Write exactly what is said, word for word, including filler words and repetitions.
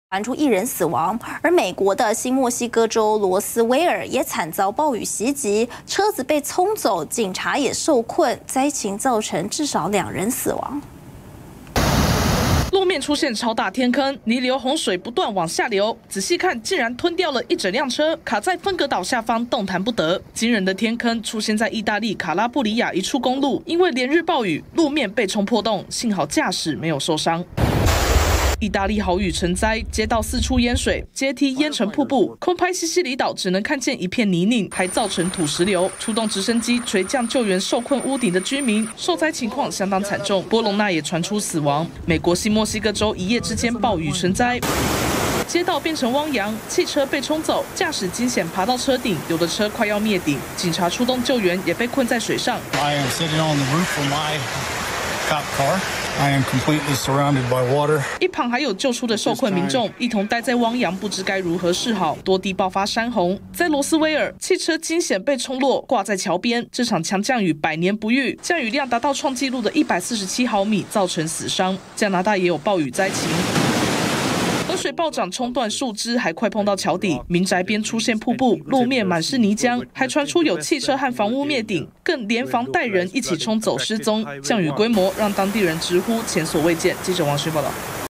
传出一人死亡，而美国的新墨西哥州罗斯威尔也惨遭暴雨袭击，车子被冲走，警察也受困，灾情造成至少两人死亡。 路面出现超大天坑，泥流洪水不断往下流。仔细看，竟然吞掉了一整辆车，卡在分隔岛下方，动弹不得。惊人的天坑出现在意大利卡拉布里亚一处公路，因为连日暴雨，路面被冲破洞，幸好驾驶没有受伤。 意大利豪雨成灾，街道四处淹水，阶梯淹成瀑布。空拍西西里岛只能看见一片泥泞，还造成土石流。出动直升机垂降救援受困屋顶的居民，受灾情况相当惨重。波隆纳也传出死亡。美国新墨西哥州一夜之间暴雨成灾。 街道变成汪洋，汽车被冲走，驾驶惊险爬到车顶，有的车快要灭顶。警察出动救援，也被困在水上。 I am sitting on the roof of my cop car. I am completely surrounded by water. 一旁还有救出的受困民众，一同待在汪洋，不知该如何是好。多地爆发山洪，在罗斯威尔，汽车惊险被冲落，挂在桥边。这场强降雨百年不遇，降雨量达到创纪录的一百四十七毫米，造成死伤。加拿大也有暴雨灾情。 河水暴涨，冲断树枝，还快碰到桥底。民宅边出现瀑布，路面满是泥浆，还传出有汽车和房屋灭顶，更连房带人一起冲走失踪。降雨规模让当地人直呼前所未见。记者王旭报道。